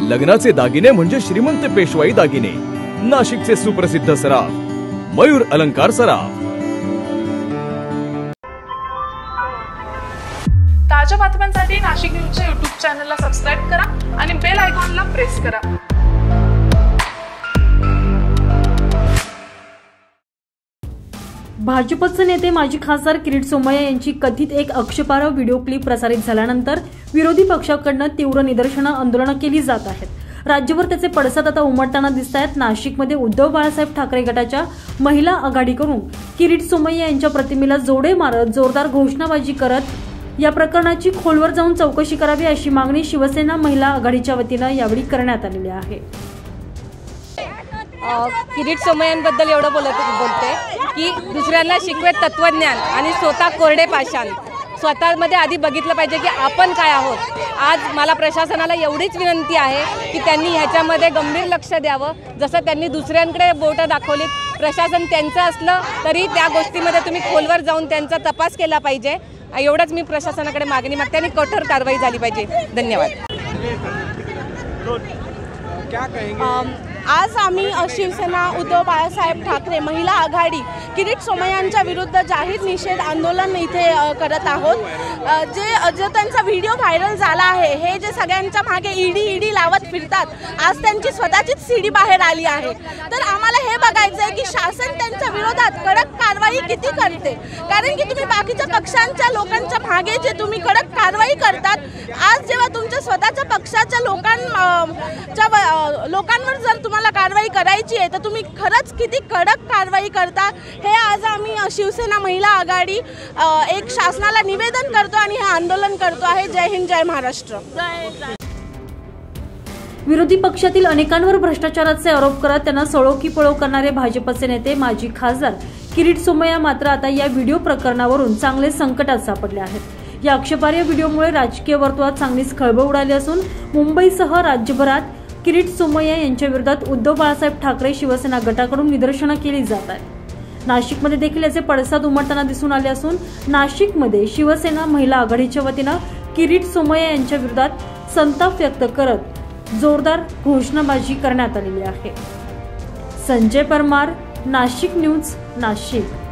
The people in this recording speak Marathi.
लग्नाचे दागिने म्हणजे श्रीमंत पेशवाई दागिने, नाशिकचे सुप्रसिद्ध सराफ मयूर अलंकार सराफ। ताज्या बातम्यांसाठी नाशिक न्यूजच्या YouTube चॅनलला सबस्क्राइब करा आणि बेल आयकॉनला प्रेस करा। भाजपचे नेते माजी खासदार किरीट सोमय्या यांची कथित एक आक्षेपार्ह व्हिडिओ क्लिप प्रसारित झाल्यानंतर विरोधी पक्षाकडून तीव्र निदर्शनं आंदोलनं केली जात आहेत। राज्यभर त्याचे पडसाद आता उमटताना दिसत आहेत। नाशिकमध्ये उद्धव बाळासाहेब ठाकरे गटाच्या महिला आघाडीकडून किरीट सोमय्या यांच्या प्रतिमेला जोडे मारत जोरदार घोषणाबाजी करत या प्रकरणाची खोलवर जाऊन चौकशी करावी अशी मागणी शिवसेना महिला आघाडीच्या वतीनं यावेळी करण्यात आलेली आहे। किरीट सोमय्यांबद्दल एवढं बोलते की दुसऱ्यांना शिकवत तत्वज्ञान आणि स्वतः कोरडे पाषाण। स्वतःमध्ये आधी बघितलं पाहिजे की आपण काय आहोत। आज मला प्रशासनाला एवढीच विनंती आहे की त्यांनी ह्याच्यामध्ये गंभीर लक्ष द्यावं। जसं त्यांनी दुसऱ्यांकडे बोटं दाखवली, प्रशासन त्यांचं असलं तरी त्या गोष्टीमध्ये तुम्ही खोलवर जाऊन त्यांचा तपास केला पाहिजे। एवढंच मी प्रशासनाकडे मागणी मागते आणि कठोर कारवाई झाली पाहिजे। धन्यवाद। आज आम्ही शिवसेना उद्धव बाळासाहेब ठाकरे महिला आघाडी किरीट सोमय्यांच्या विरुद्ध जाहीर निषेध आंदोलन इथे करत आहोत। जे त्यांचा व्हिडिओ व्हायरल झाला आहे, हे जे सगळ्यांच्या मागे ईडी लावत फिरतात, आज त्यांची स्वतःचीच सीडी बाहेर आली आहे। तर आम्हाला हे बघायचं आहे की शासन त्यांच्या विरोधात कडक कारवाई किती करते, कारण की तुम्ही बाकीच्या पक्षांच्या लोकांच्या मागे जे तुम्ही कडक कारवाई करतात, आज जेव्हा तुमच्या स्वतःच्या पक्षाच्या लोकांवर जर तुम्हाला कारवाई करायची आहे तर तुम्ही खरंच किती कडक कारवाई करता, हे आज आम्ही शिवसेना महिला आघाडी एक शासनाला निवेदन करतो आणि हे आंदोलन करतो आहे। जय हिंद, जय महाराष्ट्र। विरोधी पक्षातील अनेकांवर भ्रष्टाचाराचे आरोप करत त्यांना सळो की पळो करणारे भाजपचे नेते माजी खासदार किरीट सोमय्या मात्र आता या व्हिडिओ प्रकरणावरून चांगले संकटात सापडले आहेत। या आक्षेपार्ह व्हिडिओमुळे राजकीय वर्तुळात चांगलीच खळबळ उडाली असून मुंबईसह राज्यभरात किरीट सोमय्या यांच्या विरोधात उद्धव बाळासाहेब ठाकरे शिवसेना गटाकडून निदर्शनं केली जात आहेत। नाशिकमध्ये देखील याचे पडसाद उमटताना दिसून आले असून नाशिकमध्ये शिवसेना महिला आघाडीच्या वतीनं किरीट सोमय्या यांच्या विरोधात संताप व्यक्त करत जोरदार घोषणाबाजी करण्यात आलेली आहे। संजय परमार, नाशिक न्यूज, नाशिक।